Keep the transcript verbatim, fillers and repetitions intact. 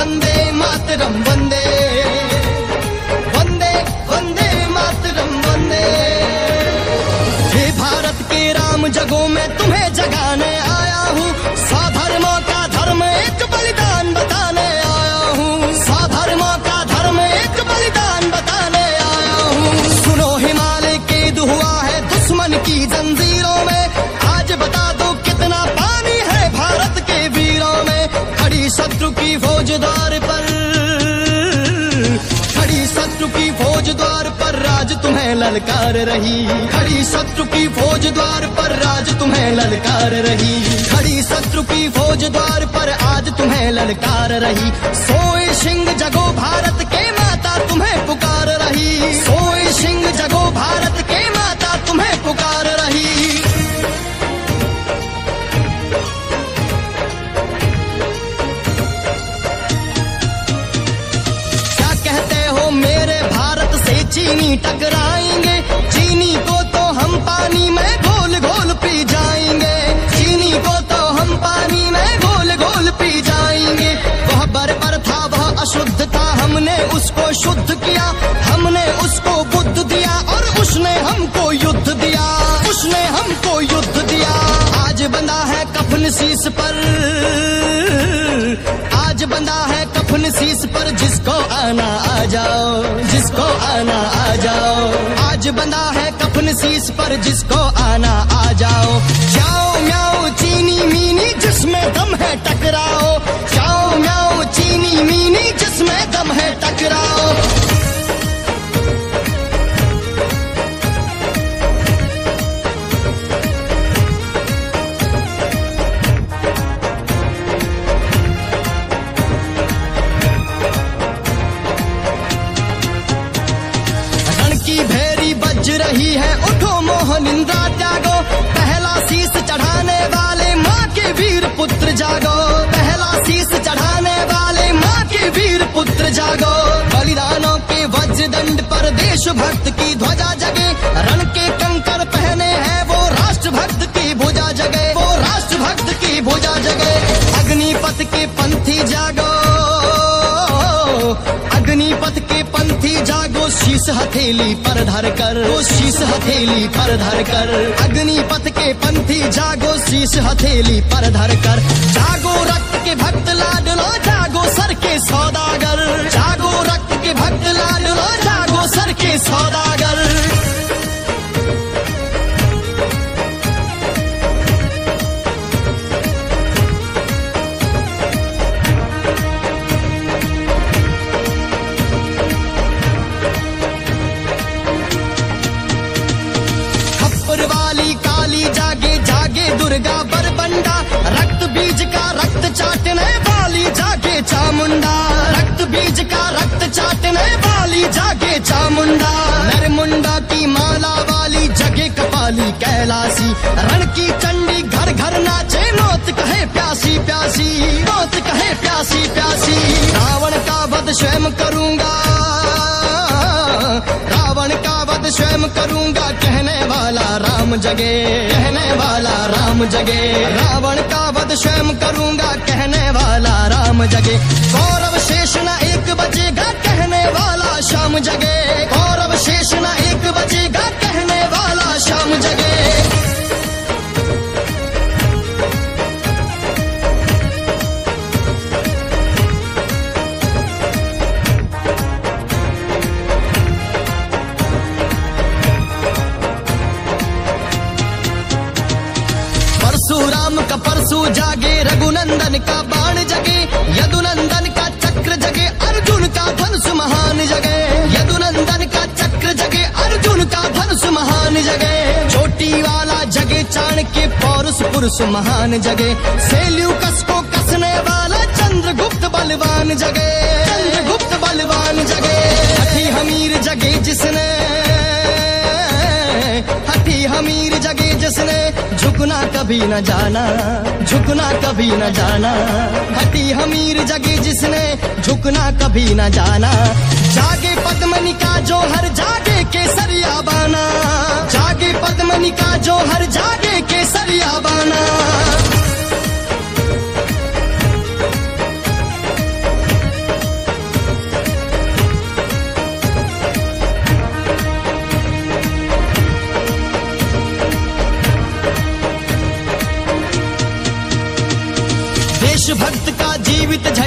वंदे मातरम वंदे वंदे वंदे मातरम वंदे। हे भारत के राम जगों में तुम्हें जगाने आया हूँ, साधर्मों का धर्म एक बलिदान बताने आया हूँ, साधर्मों का धर्म एक बलिदान बताने आया हूँ। सुनो हिमालय कैद हुआ है दुश्मन की जंजीरों में, आज बता दो कितना पानी है भारत के वीरों में। खड़ी शत्रु की फौज द्वार पर, खड़ी शत्रु की फौज द्वार पर राज तुम्हें ललकार रही, खड़ी शत्रु की फौज द्वार पर राज तुम्हें ललकार रही, खड़ी शत्रु की फौज द्वार पर आज तुम्हें ललकार रही। सोए सिंह जगो भारत के माता तुम्हें पुकार रही, सोए सिंह जगो भारत के माता तुम्हें पुकार रही। क्या कहते हो मेरे भारत से चीनी टकराएंगे, चीनी को तो हम पानी में घोल घोल पी जाएंगे, चीनी को तो हम पानी में घोल घोल पी जाएंगे। वह बर्बर था वह अशुद्ध था, हमने उसको शुद्ध किया, हमने उसको बुद्ध दिया और उसने हमको युद्ध दिया, उसने हमको युद्ध दिया। आज बंधा है कफन शीश पर, आज बंधा है कफन शीश पर, जिसको आना आ जाओ, जिसको आना आ जाओ। आज बंधा है कफन शीश पर, जिसको आना आ जाओ। जाओ म्याओ चीनी मीनी जिसमें दम है टकराओ, जाओ म्याओ चीनी मीनी जिसमें दम है टकराओ। रही है उठो मोहन इंद्रा त्यागो, पहला शीश चढ़ाने वाले माँ के वीर पुत्र जागो, पहला शीश चढ़ाने वाले माँ के वीर पुत्र जागो। बलिदानों के वज्रदंड पर देशभक्त की ध्वजा जगे, रण के कंकर पहने हैं वो राष्ट्रभक्त की भुजा जगे, वो राष्ट्रभक्त की भुजा जगे। अग्निपथ के पंथी जागो, अग्निपथ के पंथी जागो, शीश हथेली पर धर कर, वो शीश हथेली पर धर कर। अग्निपथ के पंथी जागो, शीश हथेली पर धर कर। जागो रक्त के भक्त लाडलो, जागो सर के सौदागर, जागो रक्त के भक्त लाडलो, जागो सर के सौदागर। दुर्गा बरबंडा, रक्त बीज का रक्त चाटने वाली जागे चामुंडा, रक्त बीज का रक्त चाटने वाली जागे चामुंडा। नरमुंडा की माला वाली जगे कपाली कैलाशी, रण की चंडी घर घर नाचे, मौत कहे प्यासी प्यासी, मौत कहे प्यासी प्यासी। रावण का वध स्वयं करूंगा, रावण का वध स्वयं करूंगा, कहने वाला राम जगे, कहने वाला राम जगे। रावण का वध स्वयं करूंगा, कहने वाला राम जगे। गौरव शेष न एक बचेगा, कहने वाला शाम जगे, गौरव शेष न एक बचेगा, कहने वाला शाम जगे। परशुराम का परशु जागे, रघुनंदन का बाण जगे, यदुनंदन का चक्र जगे, अर्जुन का धनुष महान जगे, यदुनंदन का चक्र जगे, अर्जुन का धनुष महान जगे। चोटी वाला जगे, चाणक्य पौरुष पुरुष महान जगे, सेल्यूकस को कसने वाला चंद्रगुप्त बलवान जगे, चंद्रगुप्त बलवान जगे। हठी हमीर जगे जिसने, हठी हमीर जगे जिसने, झुकना कभी न जाना, झुकना कभी न जाना। हठी हमीर जगे जिसने, झुकना कभी न जाना। जागे पद्मनिका जो हर जागे केसरिया बाना, जागे पद्मनिका जो हर जागे केसरिया बाना। देशभक्त का जीवित झंडा